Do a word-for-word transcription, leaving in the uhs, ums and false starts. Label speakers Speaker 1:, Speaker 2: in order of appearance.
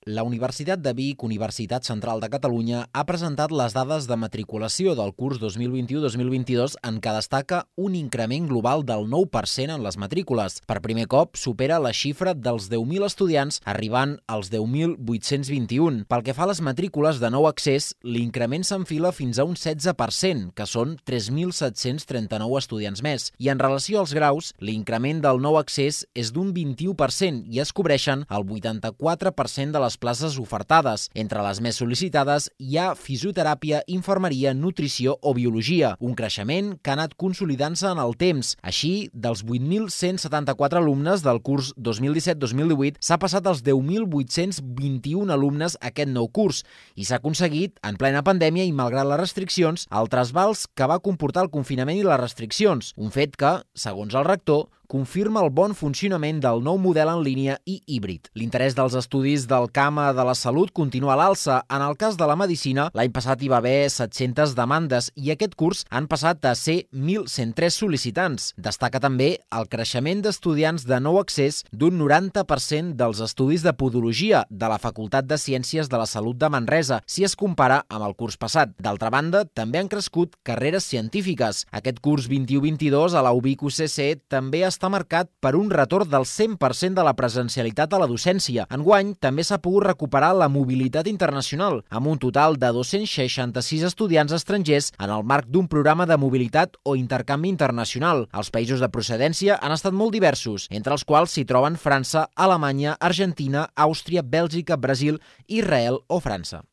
Speaker 1: La Universitat de Vic, Universitat Central de Catalunya, ha presentat les dades de matriculació del curs dos mil vint-i-u dos mil vint-i-dos en què destaca un increment global del nou per cent en les matrícules. Per primer cop supera la xifra dels deu mil estudiants, arribant als deu mil vuit-cents vint-i-un. Pel que fa a les matrícules de nou accés, l'increment s'enfila fins a un setze per cent, que són tres mil set-cents trenta-nou estudiants més. I en relació als graus, l'increment del nou accés és d'un vint-i-u per cent i es cobreixen el vuitanta-quatre per cent de les places ofertades. Entre les més sol·licitades hi ha fisioteràpia, infermeria, nutrició o biologia, un creixement que ha anat consolidant-se en el temps. Així, dels vuit mil cent setanta-quatre alumnes del curs dos mil disset dos mil divuit s'ha passat als deu mil vuit-cents vint-i-un alumnes aquest nou curs i s'ha aconseguit, en plena pandèmia i malgrat les restriccions, el trasbals que va comportar el confinament i les restriccions, un fet que, segons el rector, confirma el bon funcionament del nou model en línia i híbrid. L'interès dels estudis del camp de la salut continua a l'alça. En el cas de la medicina, l'any passat hi va haver set-centes demandes i aquest curs han passat a ser mil cent tres sol·licitants. Destaca també el creixement d'estudiants de nou accés d'un noranta per cent dels estudis de podologia de la Facultat de Ciències de la Salut de Manresa, si es compara amb el curs passat. D'altra banda, també han crescut carreres científiques. Aquest curs vint-i-u vint-i-dos a la U B I C U C C també està marcat per un retorn del cent per cent de la presencialitat a la docència. Enguany, també s'ha pogut recuperar la mobilitat internacional, amb un total de dos-cents seixanta-sis estudiants estrangers en el marc d'un programa de mobilitat o intercanvi internacional. Els països de procedència han estat molt diversos, entre els quals s'hi troben França, Alemanya, Argentina, Àustria, Bèlgica, Brasil, Israel o França.